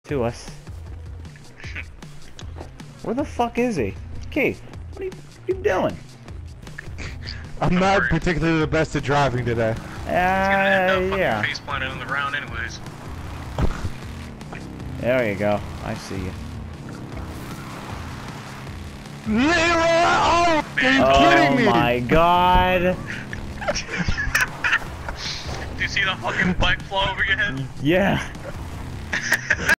to us. Where the fuck is he? Keith, what are you doing? I'm not particularly the best at driving today. Yeah. Face planted on the ground anyways. There you go. I see you. Leroy! Oh, are you kidding me? Oh my god. Do you see the fucking bike fly over your head? Yeah.